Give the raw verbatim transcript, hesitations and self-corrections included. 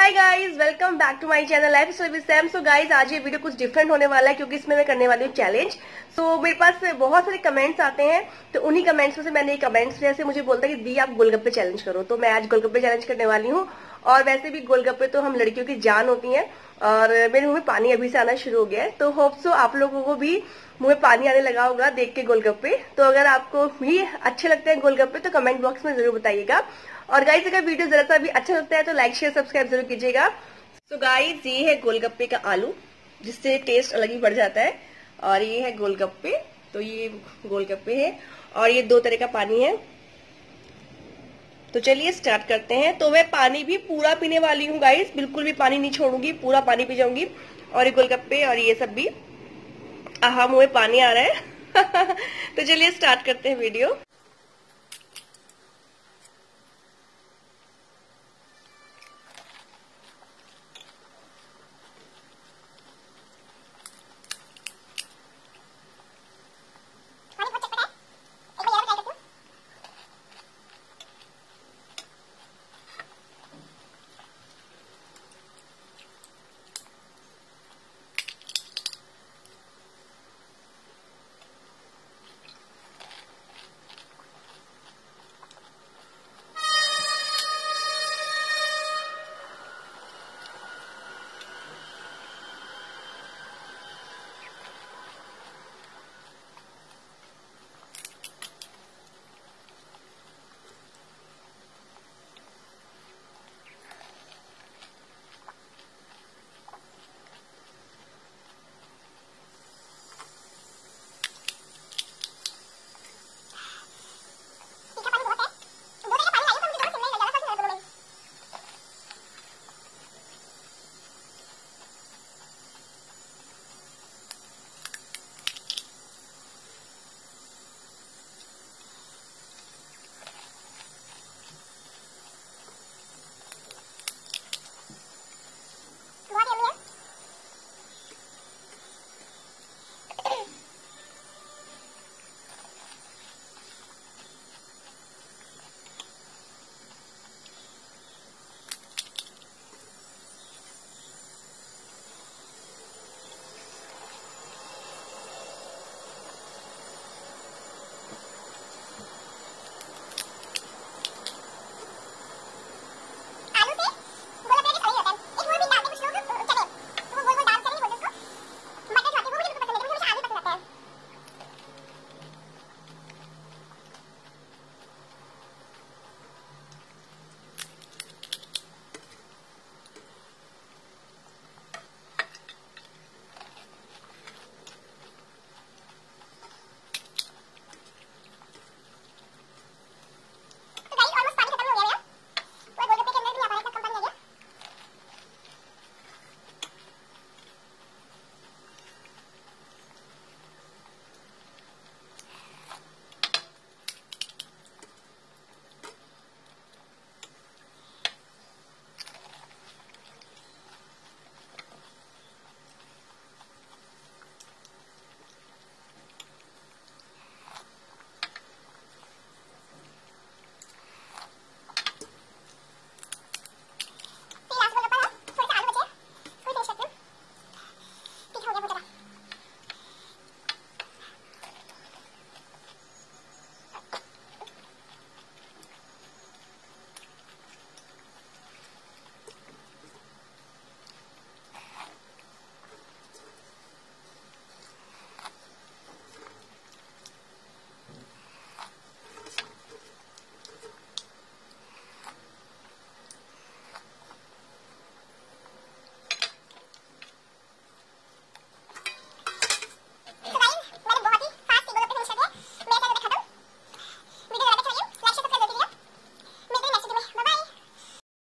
Hi guys, welcome back to my channel lifestyle with Sam. So guys, आज ये video कुछ different होने वाला है क्योंकि इसमें मैं करने वाली हूँ चैलेंज। सो so, मेरे पास बहुत सारे कमेंट्स आते हैं, तो उन्हीं कमेंट्स में से मैंने कमेंट्स जैसे मुझे बोलता है कि दी आप गोलगप्पे चैलेंज करो, तो मैं आज गोलगप्पे चैलेंज करने वाली हूँ। और वैसे भी गोलगप्पे तो हम लड़कियों की जान होती है और मेरे मुंह में पानी अभी से आना शुरू हो गया है। तो होप सो आप लोगों को भी मुंह में पानी आने लगा होगा देख के गोलगप्पे। तो अगर आपको भी अच्छे लगते हैं गोलगप्पे तो कमेंट बॉक्स में जरूर बताइएगा। और गाइज, अगर वीडियो जरा सा भी अच्छा लगता है तो लाइक शेयर सब्सक्राइब जरूर कीजिएगा। तो गाइज, ये है गोलगप्पे का आलू, जिससे टेस्ट अलग ही बढ़ जाता है। और ये है गोलगप्पे, तो ये गोलगप्पे है और ये दो तरह का पानी है। तो चलिए स्टार्ट करते हैं। तो मैं पानी भी पूरा पीने वाली हूँ गाइज, बिल्कुल भी पानी नहीं छोड़ूंगी, पूरा पानी पी जाऊंगी। और ये गोलगप्पे और ये सब भी, आहा मुंह में पानी आ रहा है। तो चलिए स्टार्ट करते हैं वीडियो।